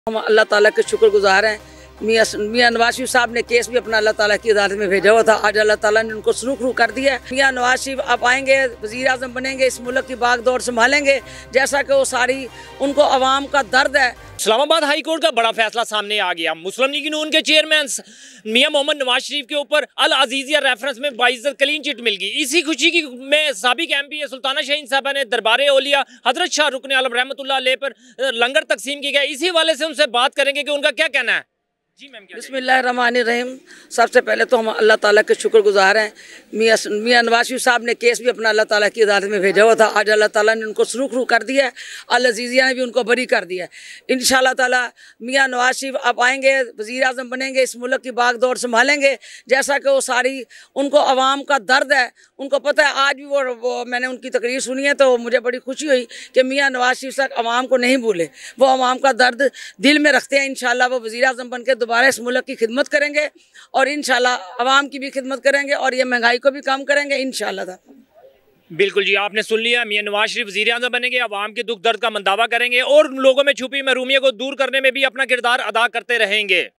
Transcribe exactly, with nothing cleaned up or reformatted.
हम अल्लाह ताला के शुक्रगुजार हैं। मियाँ मियाँ नवाज शरीफ साहब ने केस भी अपना अल्लाह ताला की अदालत में भेजा हुआ था। आज अल्लाह ताला ने उनको सुरुखरू कर दिया है। मियाँ नवाज शरीफ अब आएंगे, वज़ीर आज़म बनेंगे, इस मुल्क की बागडोर संभालेंगे, जैसा कि वो सारी उनको अवाम का दर्द है। इस्लामाबाद हाई कोर्ट का बड़ा फैसला सामने आ गया। मुस्लिम लीग नून के चेयरमैन मियाँ मोहम्मद नवाज शरीफ के ऊपर अल अजीजिया रेफरेंस में बाइज्जत क्लीन चिट मिल गई। इसी खुशी की में साबिक M P A Sultana Shaheen साहबा ने दरबार औलिया हजरत शाह रुकन आलम रहमतुल्लाह अलैह पर लंगर तकसीम की गया। इसी वाले से उनसे बात करेंगे कि उनका क्या कहना है। जी मैम, बिस्मिल्लाहिर्रहमानिर्रहीम। सबसे पहले तो हम अल्लाह ताला के शुक्रगुजार हैं। मियाँ मियाँ नवाज शरीफ साहब ने केस भी अपना अल्लाह ताला की अदालत में भेजा हुआ था। आज अल्लाह ताला ने उनको सुरुखरू कर दिया है। अल अजीजिया ने भी उनको बरी कर दिया है। इंशाअल्लाह ताला मियाँ नवाज शरीफ अब आएंगे, वज़ीर आज़म बनेंगे, इस मुल्क की बागडोर संभालेंगे, जैसा कि वो सारी उनको अवाम का दर्द है। उनको पता है। आज भी वो, वो मैंने उनकी तकरीर सुनी है तो मुझे बड़ी खुशी हुई कि मियाँ नवाज शरीफ साहब अवाम को नहीं भूले, वो अवाम का दर्द दिल में रखते हैं। इंशाअल्लाह वो वज़ीर आज़म बन के दोबारा इस मुल्क की खिदमत करेंगे और इंशाअल्लाह अवाम की भी खिदमत करेंगे और ये महंगाई को भी कम करेंगे इंशाअल्लाह। बिल्कुल जी, आपने सुन लिया। मियाँ नवाज शरीफ वज़ीर आज़म बनेंगे, अवाम के दुख दर्द का मंदावा करेंगे और लोगों में छुपी महरूमियत को दूर करने में भी अपना किरदार अदा करते रहेंगे।